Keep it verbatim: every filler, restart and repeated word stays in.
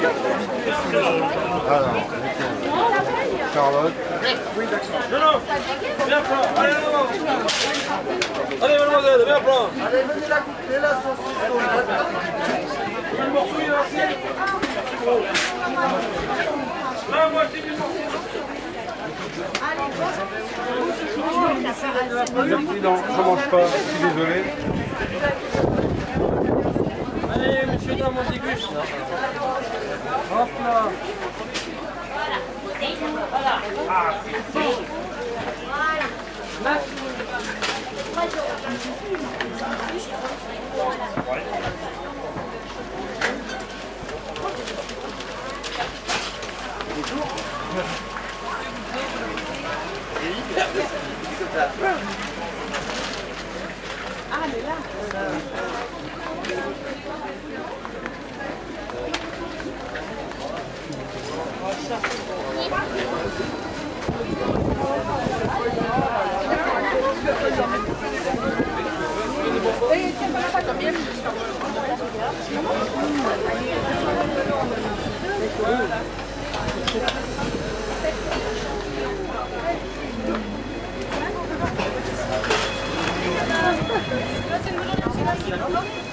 Alors, Charlotte. Non, non, viens prendre. Allez, non. Allez, mademoiselle, viens prendre. Allez, venez la couper, la saucisse. Le morceau, il est aussi. Là, moi, je t'ai mis le morceau. Merci, non, je mange pas, je suis désolé. Allez, monsieur, dans mon déguste. Hop là. Voilà. Ah, c'est bon. Voilà. Ah, elle est là. Là, c'est une